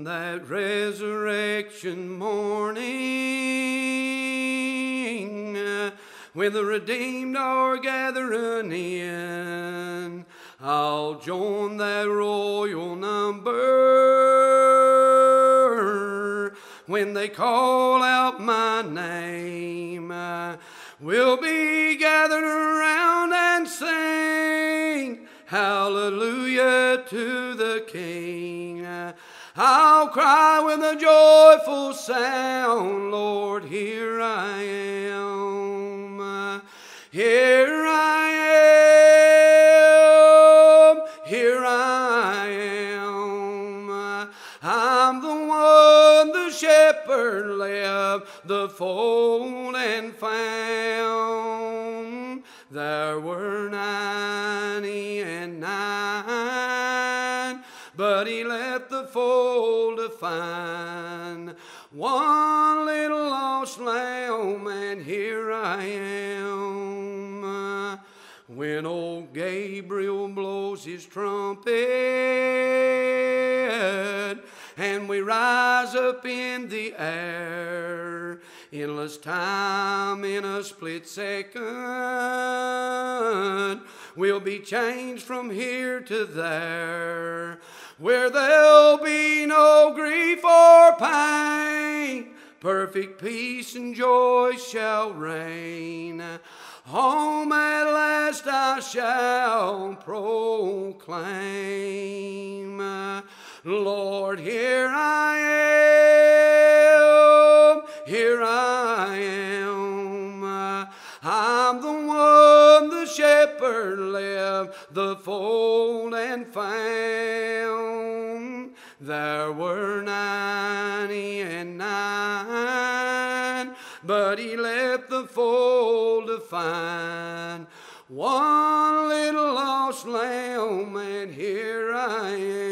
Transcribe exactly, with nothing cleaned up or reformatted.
on that resurrection morning, uh, when the redeemed are gathering in, I'll join that royal number. When they call out my name, uh, we'll be gathered around and sing hallelujah to the King. I'll cry with a joyful sound, Lord, here I am. Here I am. Here I am. I'm the one the shepherd left the fold and found. There were ninety and nine, but he left the fold to find one little lost lamb, and here I am. When old Gabriel blows his trumpet and we rise up in the air, endless time in a split second, we'll be changed from here to there, where there'll be no grief or pain. Perfect peace and joy shall reign. Home at last I shall proclaim. Lord, here I am, here I am. I'm the one the shepherd left the fold and found. There were ninety and nine, but he left the fold to find one little lost lamb, and here I am.